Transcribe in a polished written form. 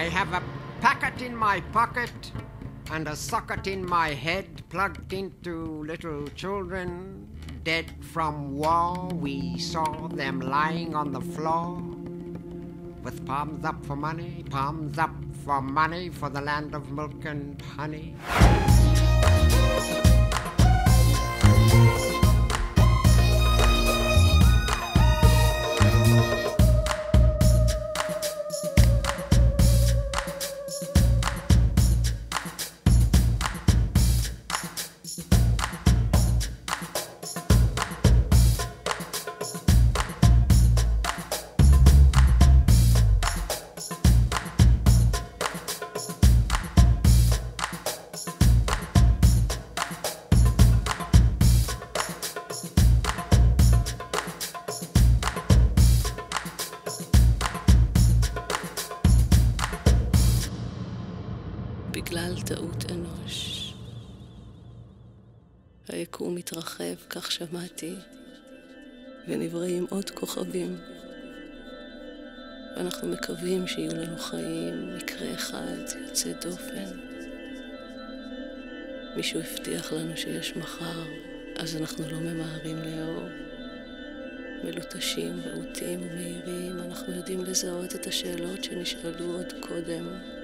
I have a packet in my pocket and a socket in my head plugged into little children dead from war. We saw them lying on the floor with palms up for money, palms up for money, for the land of milk and honey. בגלל טעות אנוש. היקום מתרחב, כך שמעתי, ונבראים עוד כוכבים. ואנחנו מקווים שיהיו לנו חיים, מקרה אחד יוצא דופן. מישהו הבטיח לנו שיש מחר, אז אנחנו לא ממהרים לאור. מלוטשים, רהוטים ומהירים, אנחנו יודעים לזהות את השאלות שנשאלו עוד קודם.